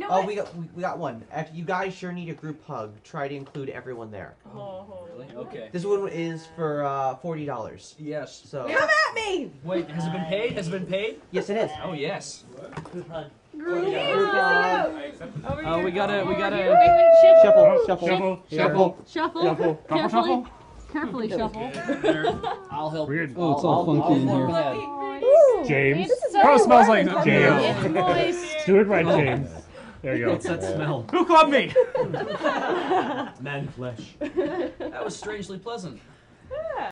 know Oh, what? we got one. If you guys sure need a group hug, try to include everyone there. Oh, really? Okay. This one is for $40. Yes. So. Come at me! Wait, has it been paid? Has it been paid? Yes, it is. Oh yes. Group hug. Group hug. Oh, we gotta. Shuffle. Shuffle. Carefully shuffle. I'll help. Weird. Oh, it's all funky in here. James. This is Oh, it smells like It's James. moist. Do it right, James. There you go. What's that smell? Who clubbed me? Man flesh. That was strangely pleasant.